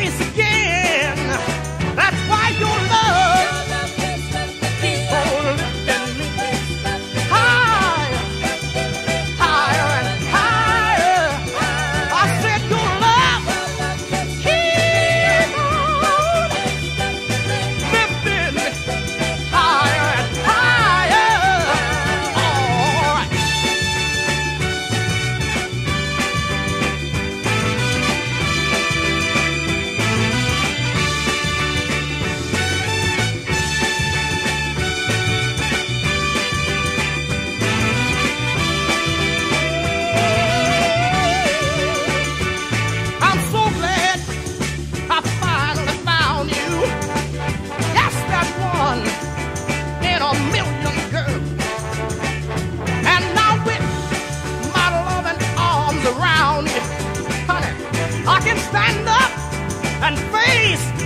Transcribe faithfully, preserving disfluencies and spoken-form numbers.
face again. That's why your love keep on lifting me higher, higher and higher. I said your love keep on lifting me higher and higher. All right. I'm so glad I finally found you. Yes, that one in a million, girl. And now with my loving arms around you, honey, I can stand up and face